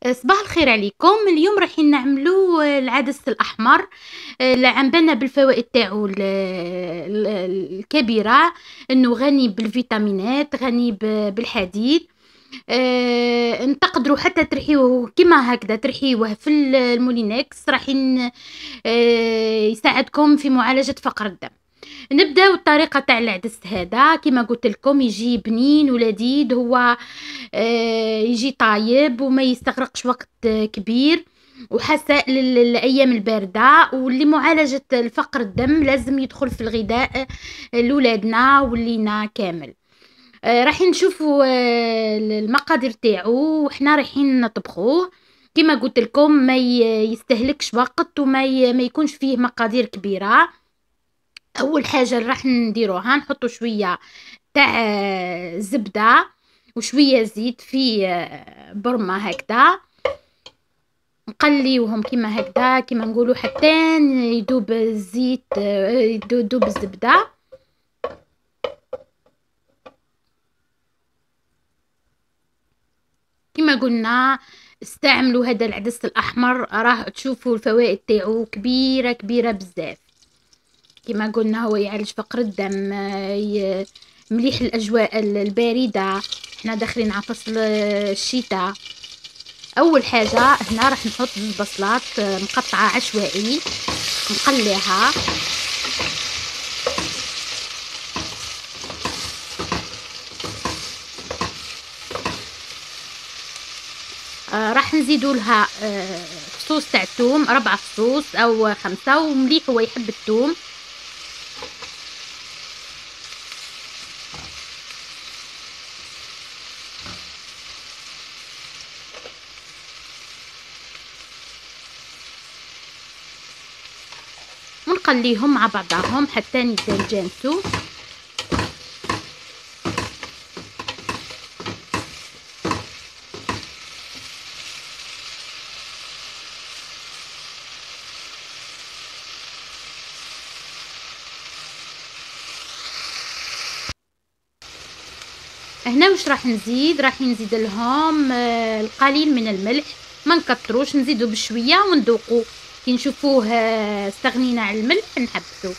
صباح الخير عليكم. اليوم رايحين نعملوا العدس الأحمر. عن بالنا بالفوائد تاعو الكبيرة، إنه غني بالفيتامينات، غني بالحديد. تقدروا حتى ترحيوه كيما هكذا، ترحيوه في المولينكس، رايحين يساعدكم في معالجة فقر الدم. نبداو الطريقه تاع العدس هذا. كما قلت لكم يجي بنين ولذيذ، هو يجي طايب وما يستغرقش وقت كبير، وحساء للايام البارده. ولمعالجه الفقر الدم لازم يدخل في الغذاء لولادنا ولينا كامل. راح نشوفوا المقادير تاعو وحنا رايحين نطبخوه. كما قلت لكم ما يستهلكش وقت وما ما يكونش فيه مقادير كبيره. اول حاجه راح نديروها نحطوا شويه تاع زبده وشويه زيت في برمه هكذا، نقليوهم كيما هكذا، كيما نقولوا حتى يذوب الزيت، يذوب الزبده. كما قلنا استعملوا هذا العدس الاحمر، راح تشوفوا الفوائد تاعو كبيره كبيره بزاف. كما قلنا هو يعالج فقر الدم، مليح الاجواء البارده، احنا داخلين على فصل الشتاء. اول حاجه هنا راح نحط البصلات مقطعه عشوائي، نقليها. راح نزيدوا لها فصوص تاع الثوم، 4 فصوص او 5، ومليح هو يحب الثوم. ونقليهم مع بعضهم حتى يتجانسوا. هنا واش راح نزيد؟ راح نزيد لهم القليل من الملح، ما نكتروش، نزيدو بشويه وندوقوا. كي نشوفوه استغنينا على الملح نحبسو.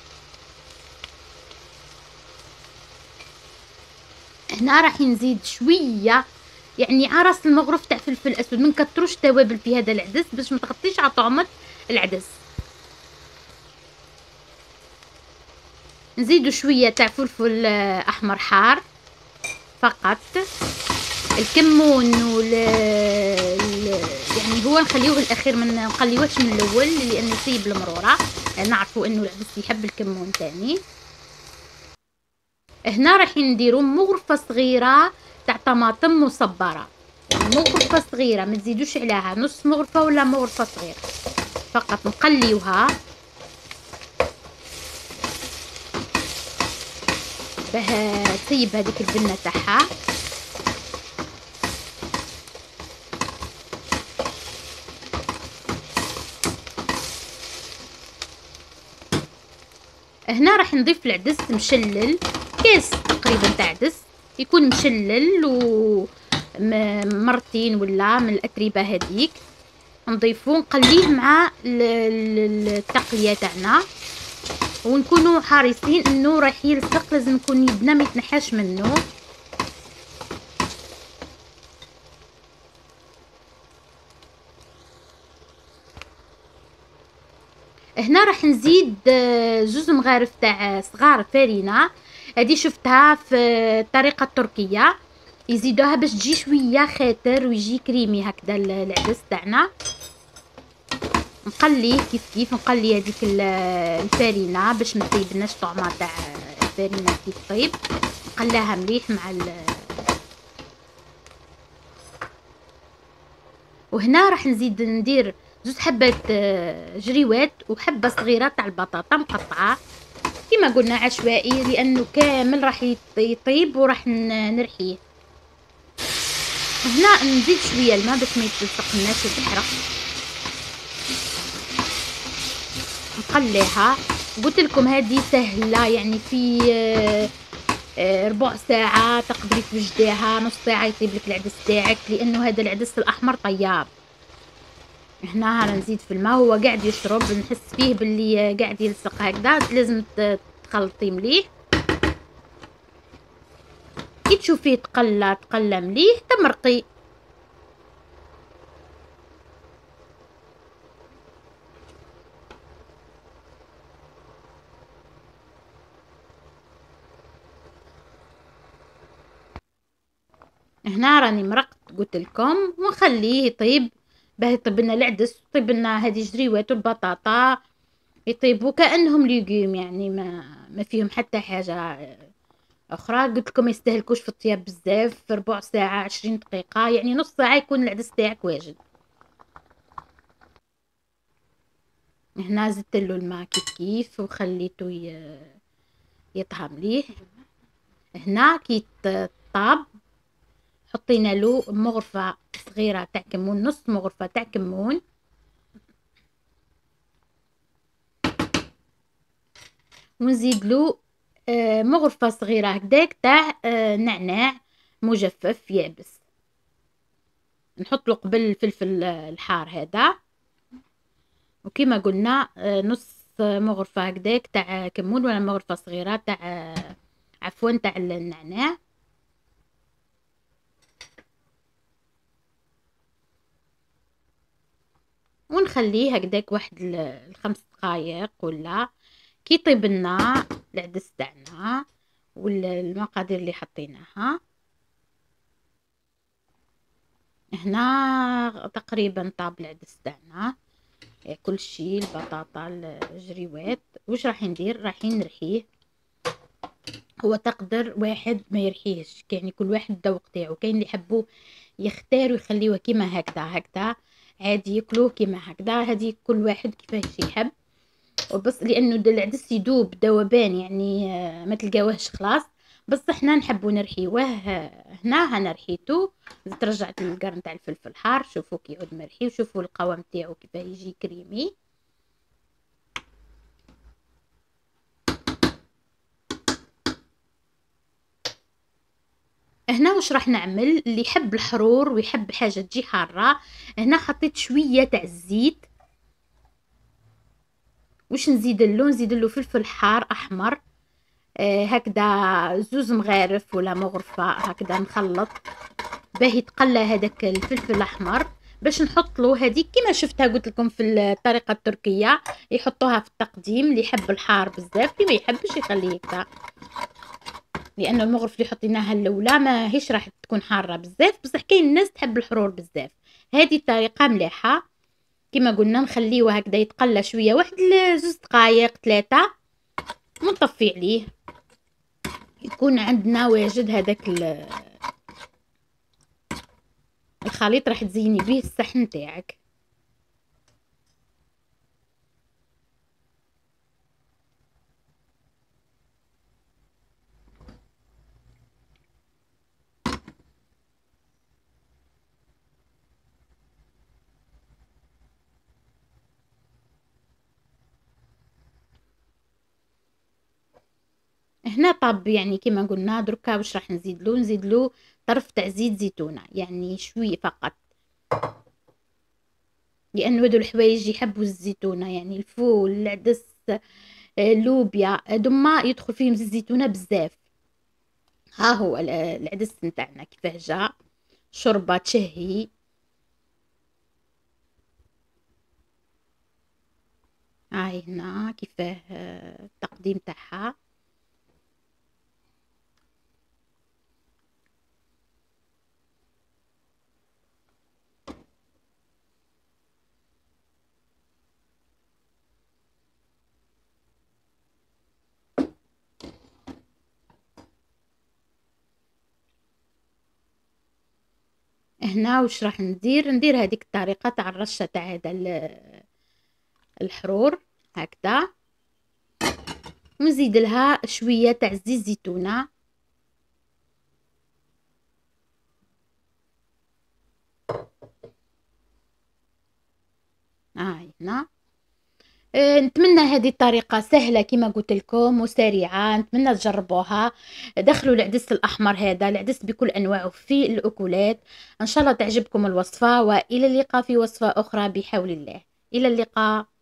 هنا راح نزيد شويه يعني عرس المغرف تاع فلفل اسود، ما نكتروش توابل في هذا العدس باش ما تغطيش على طعمه العدس. نزيدو شويه تاع فلفل احمر حار فقط. الكمون يعني هو نخليوه الاخير، ما نقليوهش من الاول لانه يسيب المروره، نعرفوا انه العدس يحب الكمون تاني. هنا راح نديروا مغرفه صغيره تاع طماطم مصبره، يعني مغرفه صغيره، ما تزيدوش عليها، نص مغرفه ولا مغرفه صغيره فقط. نقليوها باه تسيب هذيك البنه تاعها. هنا راح نضيف العدس مشلل، كاس تقريبا تاع عدس يكون مشلل مرتين ولا من الاتربه هذيك، نضيفوه نقليه مع التقليه تاعنا، ونكونوا حريصين انه راح يلصق، لازم نكون يدنا ما يتنحاش منه. هنا راح نزيد 2 مغارف تاع صغار فرينه، هذه شفتها في الطريقه التركيه، يزيدوها باش تجي شويه خاطر ويجي كريمي هكذا العدس تاعنا. نقليه كيف كيف، نقلي هذيك الفرينه باش ما تطيبناش طعمه تاع الفرينه كي تطيب، نقلاها مليح مع وهنا راح نزيد ندير 2 حبات جريوات وحبه صغيره تاع البطاطا مقطعه كما قلنا عشوائي، لانه كامل راح يطيب وراح نرحيه. هنا نزيد شويه الماء باش ما يتلصقناش وتحرق. نقليها، قلت لكم هذه سهله، يعني في ربع ساعة تقدري توجديها، نص ساعة يطيب لك العدس تاعك، لأنه هذا العدس الأحمر طياب. هنا راه نزيد في الماء، هو قاعد يشرب، نحس فيه باللي قاعد يلصق هكذا، لازم تخلطيه مليح. كي تشوفيه تقلى مليح تمرقي. هنا راني مرقت قلت لكم، ونخليه يطيب باه يطيب لنا العدس، يطيب لنا هذه الجريوات والبطاطا، يطيبوا كأنهم ليغوم، يعني ما فيهم حتى حاجة أخرى. قلت لكم يستهلكوش في الطياب بزاف، في ربع ساعة 20 دقيقة، يعني نص ساعة يكون العدس تاعك واجد. هنا زدت له الماء كيف كيف وخليته يطهى مليح. هنا كي طاب حطينا له مغرفة صغيرة تاع كمون، نص مغرفة تاع كمون، ونزيد له مغرفة صغيرة هكداك تاع نعناع مجفف يابس. نحط له قبل الفلفل الحار هذا، وكما قلنا نص مغرفة هكداك تاع كمون، ولا مغرفة صغيرة تاع عفوا تاع النعناع. ونخليه هكداك واحد الخمس دقايق ولا. كي يطيب لنا العدس تاعنا والمقادير اللي حطيناها، هنا تقريبا طاب العدس تاعنا كل شيء، البطاطا الجريوات. واش راح ندير؟ راح نرحيه. هو تقدر واحد ما يرحيهش، يعني كل واحد الذوق تاعو، كاين اللي يحبوه يختار ويخليوه كيما هكذا عادي ياكلوه كيما هكذا، هذه كل واحد كيفاش يحب. وبس لانه العدس يدوب ذوبان، يعني ما تلقاوهش خلاص، بس احنا نحبو نرحيوه. هنا رحيتو، زدت رجعت القرن تاع الفلفل الحار، شوفوا كي يعود مرحي، وشوفوا القوام تاعو كيف يجي كريمي. هنا واش راح نعمل؟ اللي يحب الحرور ويحب حاجه تجي حاره، هنا حطيت شويه تاع الزيت. واش نزيد له؟ نزيد له فلفل حار احمر هكذا، زوز مغارف ولا مغرفه هكذا، نخلط باه يتقلى هذاك الفلفل الاحمر، باش نحط له هذيك كيما شفتها قلت لكم في الطريقه التركيه، يحطوها في التقديم. اللي يحب الحار بزاف، اللي ما يحبش يخليه هكذا، لانه المغرف اللي حطيناها الاولى ما هيش راح تكون حاره بزاف، بصح كاين الناس تحب الحرور بزاف. هذه الطريقه مليحه. كما قلنا نخليه هكذا يتقلى شويه، واحد زوج دقائق 3، ونطفي عليه. يكون عندنا واجد هذاك الخليط، راح تزيني به الصحن تاعك. هنا طاب، يعني كما قلنا دركا واش راح نزيد له؟ نزيد له طرف تاع زيت زيتونه، يعني شويه فقط، لانه هذو الحوايج يحبوا الزيتونه، يعني الفول، العدس، اللوبيا، هذوما يدخل فيهم زيت الزيتونه بزاف. ها هو العدس نتاعنا كيفاه جا، شوربه تشهي. هاي هنا كيفاه التقديم تاعها. هنا واش راح ندير هذيك الطريقه تاع الرشه تاع هذا الحرور هكذا، ونزيد لها شويه تاع زيت زيتونه. هاي هنا نتمنى هذه الطريقة سهلة كيما قُلت لكم وسريعة، نتمنى تجربوها. دخّلوا العدس الأحمر هذا، العدس بكل أنواعه في الأكلات. إن شاء الله تعجبكم الوصفة، وإلى اللقاء في وصفة أخرى بحول الله. إلى اللقاء.